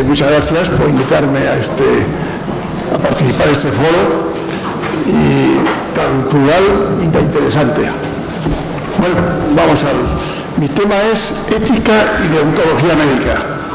muchas gracias por invitarme a participar en este foro y tan plural y tan interesante. Bueno, vamos a ver. Mi tema es ética y deontología médica.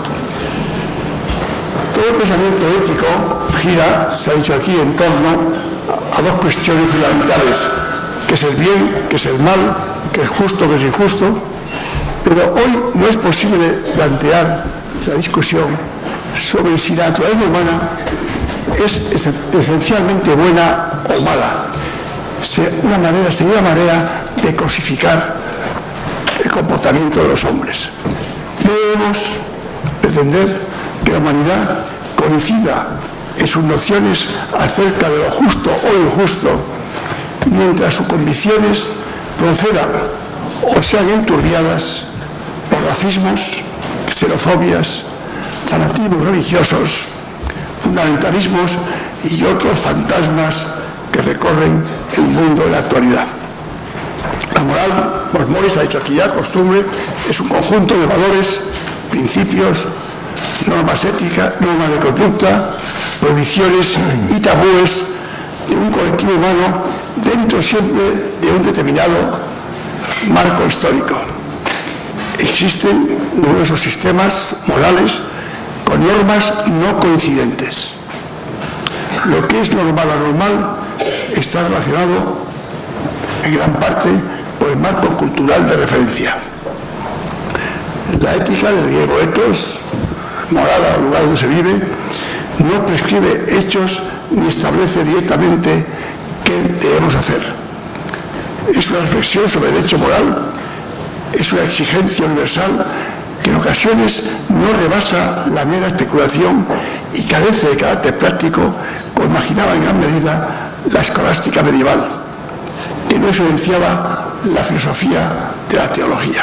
Todo el pensamiento ético gira, se ha dicho aquí, en torno a dos cuestiones fundamentales: qué es el bien, qué es el mal, qué es justo, qué es injusto. Pero hoy no es posible plantear la discusión sobre si la naturaleza humana es esencialmente buena o mala. Sería una manera de cosificar el comportamiento de los hombres. No debemos pretender que la humanidad coincida en sus nociones acerca de lo justo o injusto, mientras sus convicciones procedan o sean enturbiadas por racismos, xenofobias, fanatismos religiosos, fundamentalismos y otros fantasmas que recorren el mundo de la actualidad. La moral, pues Morris ha dicho aquí ya, costumbre, es un conjunto de valores, principios, normas éticas, normas de conducta, prohibiciones y tabúes de un colectivo humano dentro siempre de un determinado marco histórico. Existen numerosos sistemas morales con normas no coincidentes. Lo que es normal o anormal está relacionado en gran parte por el marco cultural de referencia. La ética, del griego ethos, morada o lugar donde se vive, no prescribe hechos ni establece directamente qué debemos hacer. Es una reflexión sobre el hecho moral, es una exigencia universal que en ocasiones no rebasa la mera especulación y carece de carácter práctico, como imaginaba en gran medida la escolástica medieval, que no evidenciaba la filosofía de la teología.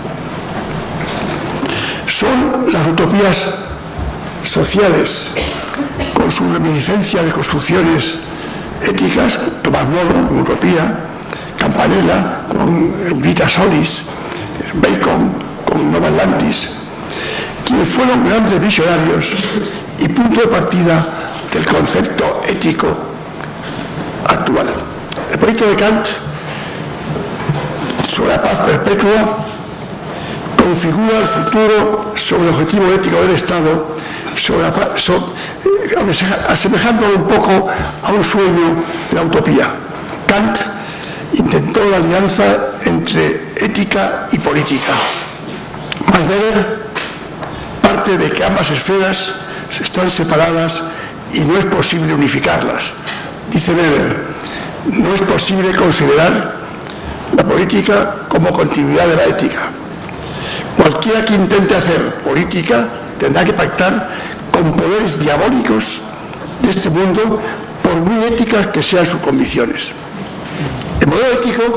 Son las utopías sociales, con su reminiscencia de construcciones éticas, Tomás Moro en Utopía, Campanella con Vita Solis, Bacon con Nova Atlantis, quienes fueron grandes visionarios y punto de partida del concepto ético actual. El proyecto de Kant sobre la paz perpetua configura el futuro sobre el objetivo ético del Estado, asemejándolo un poco a un sueño de la utopía. Kant intentó la alianza entre ética y política. Max Weber parte de que ambas esferas están separadas y no es posible unificarlas. Dice Weber, no es posible considerar la política como continuidad de la ética. Cualquiera que intente hacer política tendrá que pactar con poderes diabólicos de este mundo, por muy éticas que sean sus convicciones. El modelo ético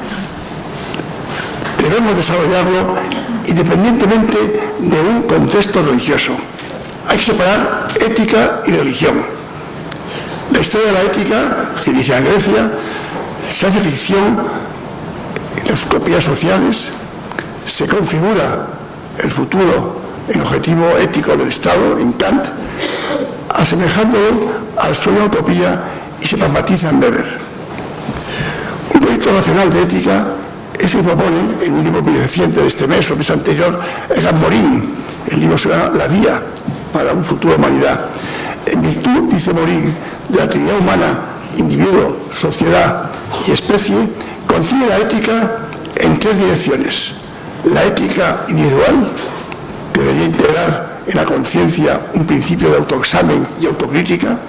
debemos desarrollarlo independientemente de un contexto religioso. Hay que separar ética y religión. La historia de la ética se inicia en Grecia, se hace ficción en las utopías sociales, se configura el futuro en objetivo ético del Estado en Kant, asemejándolo al sueño de utopía, y se pragmatiza en Weber. Un proyecto nacional de ética es el que propone en un libro muy reciente de este mes o mes anterior Edgar Morin. El libro se llama La Vía para un futuro de humanidad. En virtud, dice Morin, de la trinidad humana, individuo, sociedad y especie, concibe la ética en tres direcciones: la ética individual, que debería integrar en la conciencia un principio de autoexamen y autocrítica;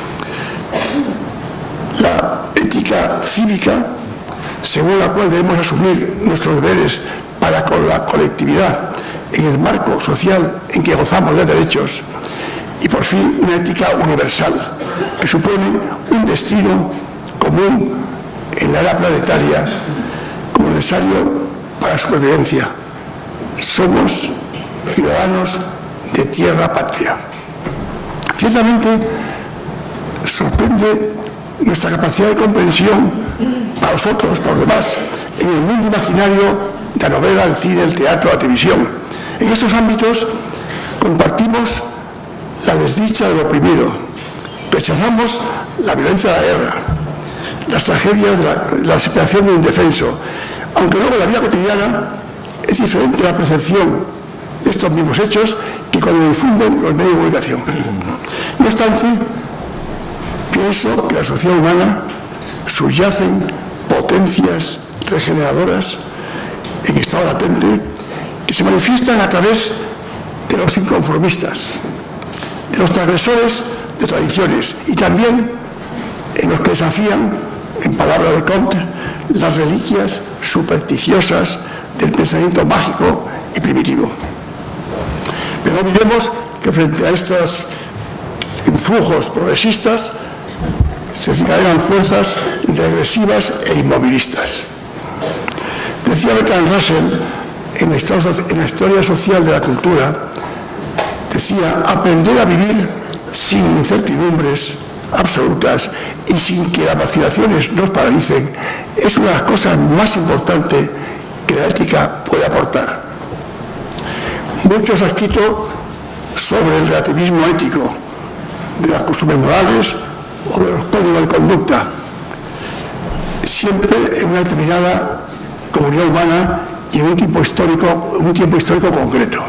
la ética cívica, según la cual debemos asumir nuestros deberes para con la colectividad en el marco social en que gozamos de derechos; y por fin una ética universal, que supone un destino común en la era planetaria como necesario para la supervivencia. Somos ciudadanos de tierra patria. Ciertamente sorprende nuestra capacidad de comprensión para nosotros, para los demás, en el mundo imaginario de la novela, el cine, el teatro, la televisión. En estos ámbitos compartimos la desdicha del oprimido, rechazamos la violencia de la guerra, las tragedias de la desesperación del indefenso, aunque luego en la vida cotidiana es diferente la percepción de estos mismos hechos que cuando lo difunden los medios de comunicación. No obstante, pienso que en la sociedad humana subyacen potencias regeneradoras en estado latente que se manifiestan a través de los inconformistas, de los transgresores de tradiciones y también en los que desafían, en palabras de Comte, las reliquias supersticiosas del pensamiento mágico y primitivo. Pero no olvidemos que frente a estos influjos progresistas se desencadenan fuerzas regresivas e inmovilistas. Decía Bertrand Russell en la historia social de la cultura, decía, aprender a vivir sin incertidumbres absolutas y sin que las vacilaciones nos paralicen es una de las cosas más importantes que la ética puede aportar. Muchos han escrito sobre el relativismo ético de las costumbres morales o de los códigos de conducta, siempre en una determinada comunidad humana y en un tiempo histórico concreto.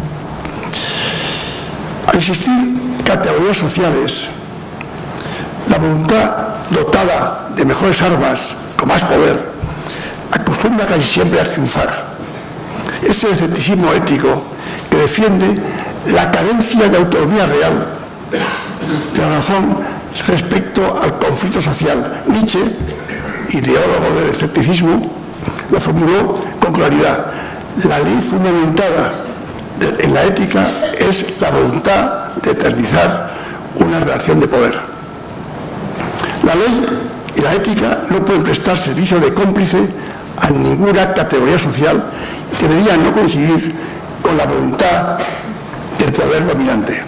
Al existir categorías sociales, la voluntad dotada de mejores armas, con más poder, acostumbra casi siempre a triunfar. Es el escepticismo ético que defiende la carencia de autonomía real de la razón respecto al conflicto social. Nietzsche, ideólogo del escepticismo, lo formuló con claridad. La ley fundamentada en la ética es la voluntad de eternizar una relación de poder. La ley y la ética no pueden prestar servicio de cómplice a ninguna categoría social y deberían no coincidir con la voluntad del poder dominante.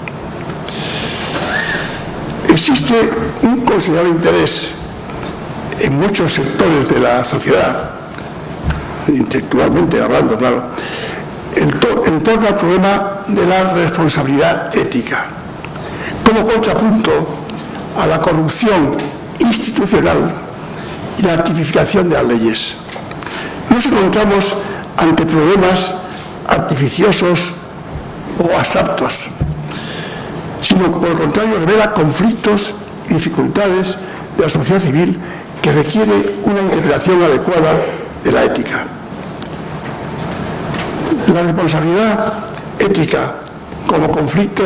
Existe un considerable interés en muchos sectores de la sociedad, intelectualmente hablando, claro, en torno al problema de la responsabilidad ética, como contrapunto a la corrupción institucional y la tipificación de las leyes. Nos encontramos ante problemas artificiosos o abstractos, sino por el contrario revela conflictos y dificultades de la sociedad civil que requiere una interpretación adecuada de la ética. La responsabilidad ética como conflicto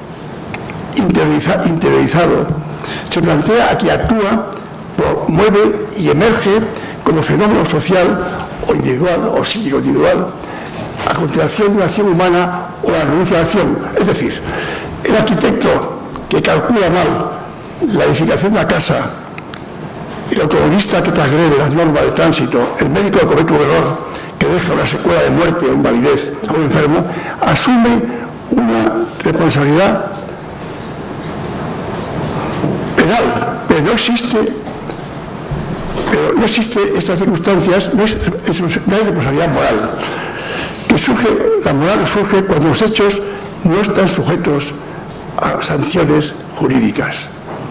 interiorizado se plantea a quien actúa, mueve y emerge como fenómeno social o individual o psíquico individual a continuación de una acción humana o la renuncia a la acción. Es decir, el arquitecto que calcula mal la edificación de la casa, el automovilista que transgrede las normas de tránsito, el médico que comete un error que deja una secuela de muerte o invalidez a un enfermo, asume una responsabilidad penal, pero no existe estas circunstancias, no hay responsabilidad moral. La moral surge cuando los hechos no están sujetos a sanciones jurídicas.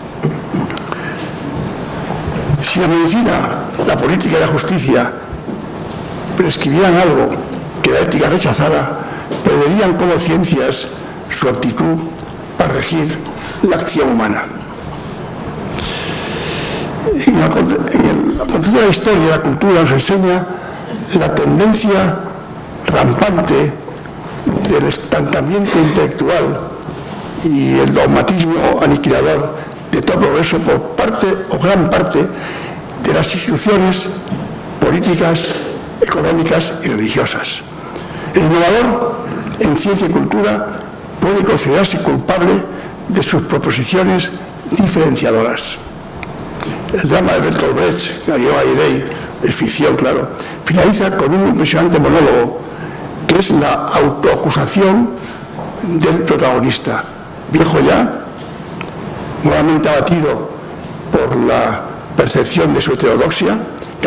Si la medicina, la política y la justicia prescribieran algo que la ética rechazara, perderían como ciencias su aptitud para regir la acción humana. En la concepción de la historia y la cultura nos enseña la tendencia rampante del estancamiento intelectual y el dogmatismo aniquilador de todo progreso por parte o gran parte de las instituciones políticas, económicas y religiosas. El innovador en ciencia y cultura puede considerarse culpable de sus proposiciones diferenciadoras. El drama de Bertolt Brecht, Galileo Galilei, es ficción, claro, finaliza con un impresionante monólogo que es la autoacusación del protagonista. Viejo ya, moralmente abatido por la percepción de su heterodoxia,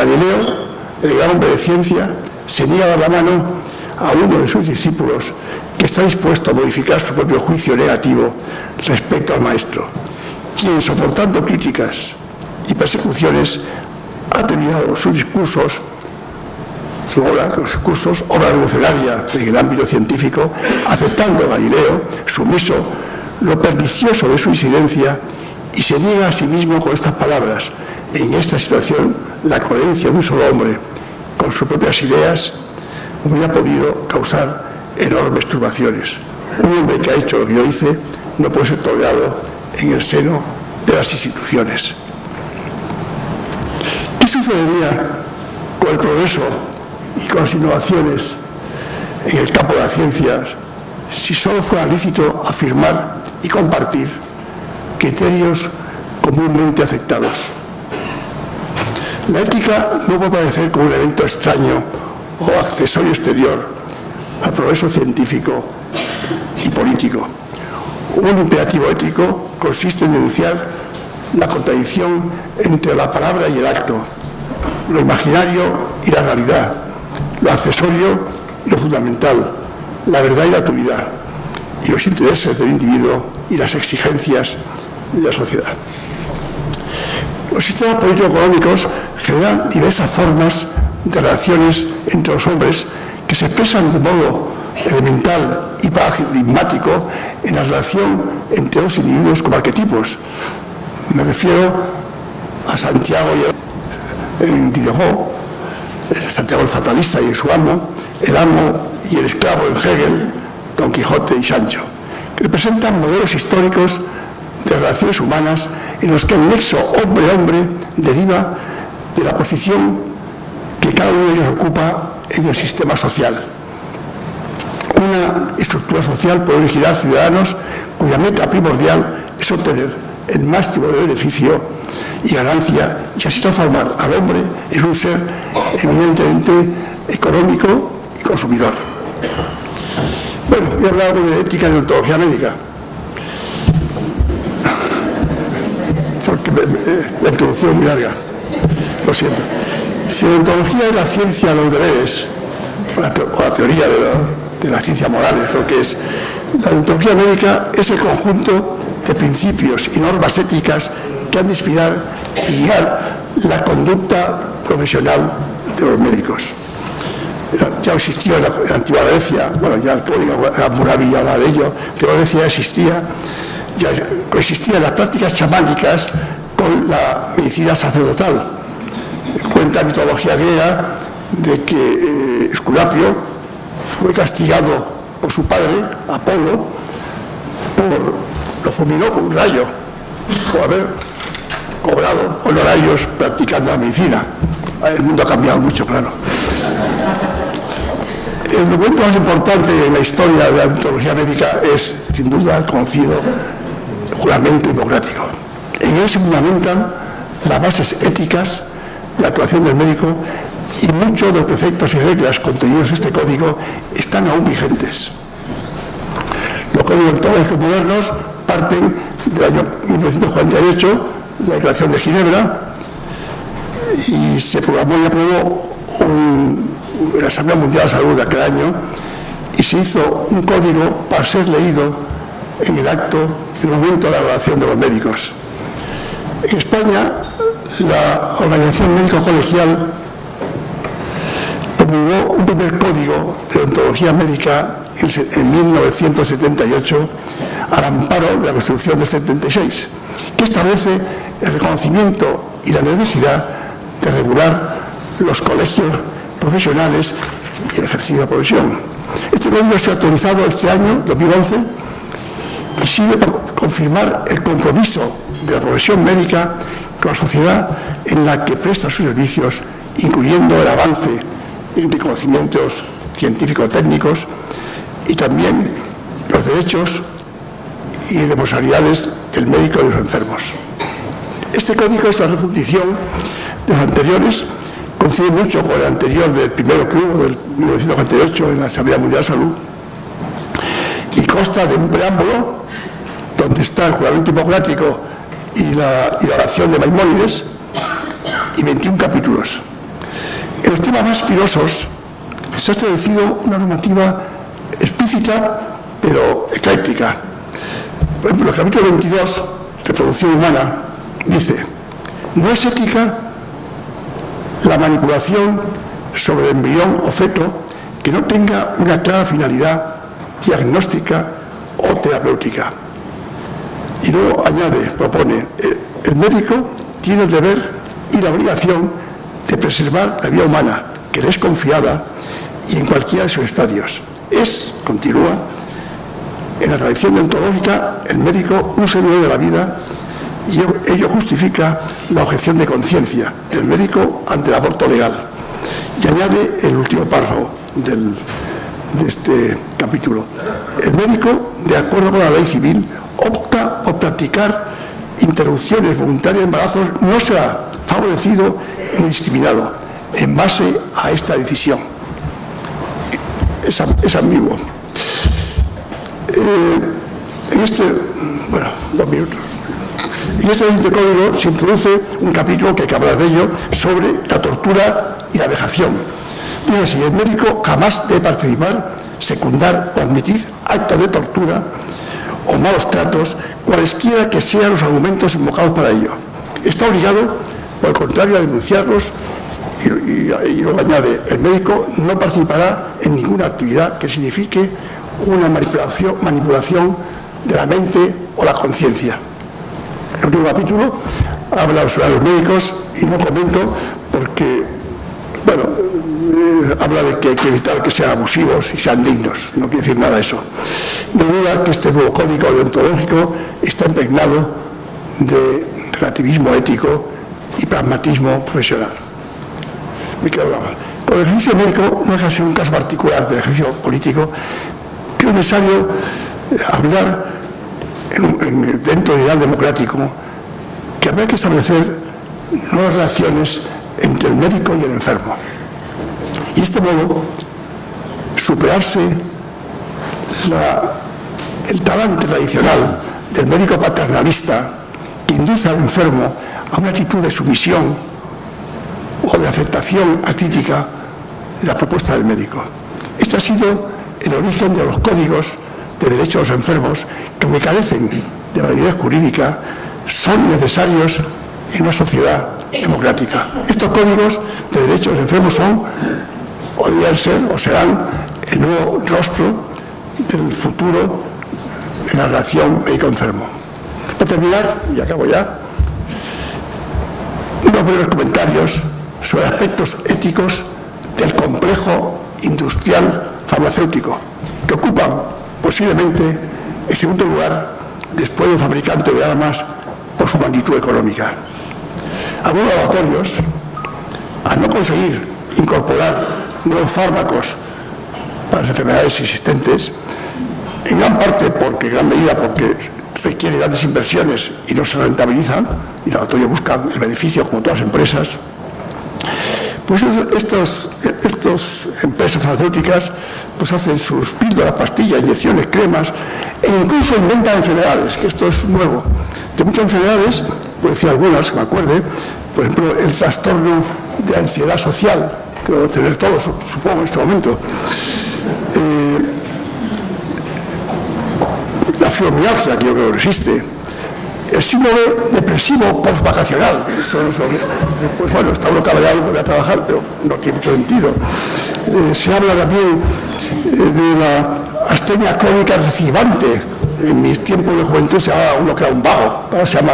Galileo, el gran hombre de ciencia, se niega a dar la mano a uno de sus discípulos que está dispuesto a modificar su propio juicio negativo respecto al maestro, quien, soportando críticas y persecuciones, ha terminado sus discursos, obra revolucionaria en el ámbito científico, aceptando a Galileo, sumiso, lo pernicioso de su disidencia, y se niega a sí mismo con estas palabras: en esta situación, la coherencia de un solo hombre con sus propias ideas hubiera podido causar enormes turbaciones. Un hombre que ha hecho lo que yo hice no puede ser tolerado en el seno de las instituciones. ¿Qué sucedería con el progreso y con las innovaciones en el campo de las ciencias si solo fuera lícito afirmar y compartir criterios comúnmente aceptados? La ética no puede aparecer como un evento extraño o accesorio exterior al progreso científico y político. Un imperativo ético consiste en denunciar la contradicción entre la palabra y el acto, lo imaginario y la realidad, lo accesorio y lo fundamental, la verdad y la utilidad, y los intereses del individuo y las exigencias de la sociedad. Los sistemas político-económicos generan diversas formas de relaciones entre los hombres que se expresan de modo elemental y paradigmático en la relación entre los individuos como arquetipos. Me refiero a Santiago en Diderot, Santiago el fatalista y su amo, el amo y el esclavo en Hegel, Don Quijote y Sancho, que representan modelos históricos de relaciones humanas en los que el nexo hombre-hombre deriva de la posición que cada uno de ellos ocupa en el sistema social. Una estructura social puede originar ciudadanos cuya meta primordial es obtener el máximo de beneficio y ganancia y así transformar al hombre en un ser eminentemente económico y consumidor. Bueno, voy a hablar algo de ética y de ontología médica, porque la introducción es muy larga, lo siento. Si la ontología es la ciencia de los deberes, o la teoría de las ciencias morales, lo que es, la ontología médica es el conjunto de principios y normas éticas que han de inspirar y guiar la conducta profesional de los médicos. Ya existía en la antigua Grecia, bueno, ya el código Hammurabi habla de ello, que en Grecia existía, ya coexistían las prácticas chamánicas con la medicina sacerdotal. Cuenta la mitología griega de que Esculapio fue castigado por su padre, Apolo, lo fulminó con un rayo, por haber cobrado honorarios practicando la medicina. El mundo ha cambiado mucho, claro. El documento más importante en la historia de la ontología médica es, sin duda, el conocido juramento hipocrático. En él se fundamentan las bases éticas de la actuación del médico y muchos de los preceptos y reglas contenidos en este código están aún vigentes. Los códigos ontológicos modernos parten del año 1948, la Declaración de Ginebra, y se programó y aprobó en la Asamblea Mundial de la Salud de aquel año, y se hizo un código para ser leído en el acto, en el momento de la graduación de los médicos. En España, la Organización Médico Colegial promulgó un primer código de ontología médica en 1978 al amparo de la Constitución del 76, que establece el reconocimiento y la necesidad de regular los colegios profesionales y el ejercicio de la profesión. Este código se ha actualizado este año, 2011, y sirve para confirmar el compromiso de la profesión médica con la sociedad en la que presta sus servicios, incluyendo el avance de conocimientos científico-técnicos y también los derechos y responsabilidades del médico y de los enfermos. Este código es una refundición de los anteriores, coincide mucho con el anterior del primero que hubo, del 1948, en la Asamblea Mundial de la Salud, y consta de un preámbulo donde está el juramento hipocrático y la oración de Maimónides, y 21 capítulos. En los temas más filosos se ha establecido una normativa explícita explícita, pero ecléctica. Por ejemplo, el capítulo 22, Reproducción humana, dice: no es ética la manipulación sobre el embrión o feto que no tenga una clara finalidad diagnóstica o terapéutica. Y luego añade, propone, el médico tiene el deber y la obligación de preservar la vida humana, que le es confiada y en cualquiera de sus estadios. Es, continúa, en la tradición deontológica, el médico un servidor de la vida, y ello justifica la objeción de conciencia del médico ante el aborto legal. Y añade el último párrafo de este capítulo: el médico, de acuerdo con la ley civil, opta por practicar interrupciones voluntarias de embarazos, no será favorecido ni discriminado en base a esta decisión. Es ambiguo. En este, bueno, 2 minutos. En este código se introduce un capítulo que hay que hablar de ello, sobre la tortura y la vejación. Dice así: el médico jamás debe participar, secundar o admitir actos de tortura o malos tratos, cualesquiera que sean los argumentos invocados para ello. Está obligado, por el contrario, a denunciarlos, y luego añade: el médico no participará en ninguna actividad que signifique una manipulación de la mente o la conciencia. El último capítulo habla sobre los médicos, y no comento porque, bueno, habla de que hay que evitar que sean abusivos y sean dignos. No quiere decir nada de eso. No duda que este nuevo código deontológico está impregnado de relativismo ético y pragmatismo profesional. Me quedo hablando. Pero el ejercicio médico no deja de ser un caso particular del ejercicio político. Creo necesario hablar dentro del ideal democrático que habrá que establecer nuevas relaciones entre el médico y el enfermo. Y de este modo superarse el talante tradicional del médico paternalista que induce al enfermo a una actitud de sumisión o de aceptación acrítica de la propuesta del médico. Este ha sido el origen de los códigos de derechos de los enfermos, que aunque carecen de validez jurídica, son necesarios en una sociedad democrática. Estos códigos de derechos de los enfermos son, o deberían ser, o serán, el nuevo rostro del futuro de la relación médico-enfermo. Para terminar, y acabo ya, unos breves comentarios sobre aspectos éticos del complejo industrial farmacéutico, que ocupan posiblemente el segundo lugar después del fabricante de armas por su magnitud económica. Algunos laboratorios, al no conseguir incorporar nuevos fármacos para las enfermedades existentes, en gran parte porque requiere grandes inversiones y no se rentabilizan, y los laboratorios buscan el beneficio como todas las empresas, pues estas empresas farmacéuticas pues hacen sus píldoras, pastillas, inyecciones, cremas, e incluso inventan enfermedades, que esto es nuevo. De muchas enfermedades, puedo decir algunas que me acuerde, por ejemplo, el trastorno de ansiedad social, que debo tener todos, supongo, en este momento. La fibromialgia, que yo creo que existe. El síndrome depresivo postvacacional. Pues bueno, está uno cabreado, voy a trabajar, pero no tiene mucho sentido. Se habla también de la astenia crónica recidivante. En mis tiempos de juventud se llamaba uno que era un vago, ahora se llama.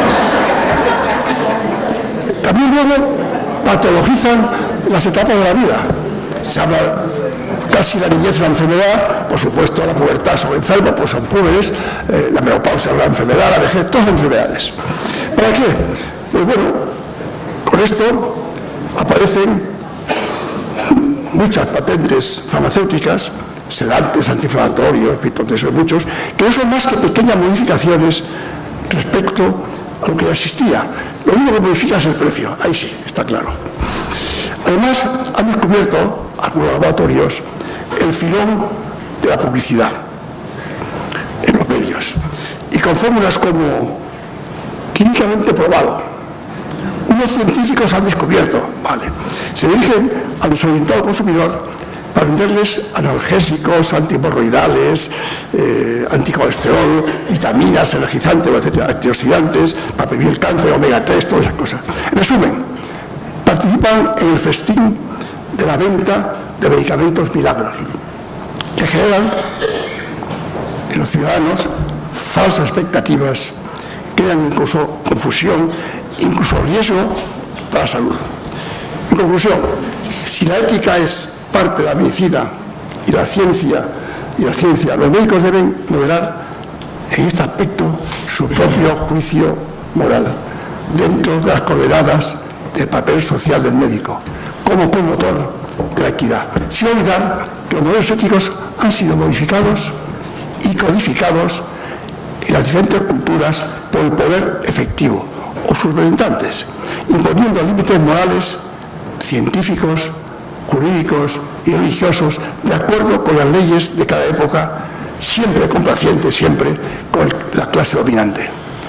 También luego patologizan las etapas de la vida. Se habla casi la niñez es una enfermedad, por supuesto la pubertad son enfermos, pues son púberes, la menopausia es una enfermedad, la vejez, todas son enfermedades. ¿Para qué? Pues bueno, con esto aparecen muchas patentes farmacéuticas, sedantes, antiinflamatorios, hipotensos, muchos, que no son más que pequeñas modificaciones respecto a lo que ya existía. Lo único que modifica es el precio, ahí sí, está claro. Además, han descubierto algunos laboratorios el filón de la publicidad en los medios, y con fórmulas como clínicamente probado. Unos científicos han descubierto, vale, se dirigen al desorientado consumidor para venderles analgésicos, antihemorroidales, anticolesterol, vitaminas, energizantes, etcétera, antioxidantes, para prevenir el cáncer, omega 3, todas esas cosas. En resumen, participan en el festín de la venta de medicamentos milagros, que generan en los ciudadanos falsas expectativas, crean incluso confusión, incluso riesgo para la salud. En conclusión, si la ética es parte de la medicina y la ciencia, los médicos deben moderar en este aspecto su propio juicio moral, dentro de las coordenadas del papel social del médico, como promotor de la equidad, sin olvidar que los modelos éticos han sido modificados y codificados en las diferentes culturas por el poder efectivo o sus representantes, imponiendo límites morales, científicos, jurídicos y religiosos de acuerdo con las leyes de cada época, siempre complacientes, siempre con la clase dominante.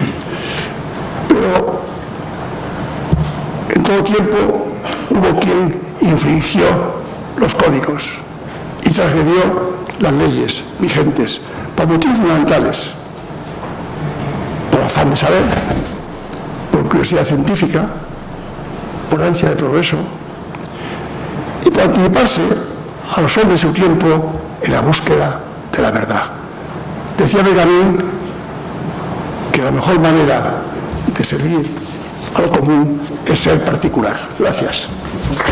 Pero en todo tiempo hubo quien infringió los códigos y transgredió las leyes vigentes por motivos fundamentales, por afán de saber, por curiosidad científica, por ansia de progreso y por anticiparse a los hombres de su tiempo en la búsqueda de la verdad. Decía Benjamín que la mejor manera de servir a lo común es ser particular. Gracias.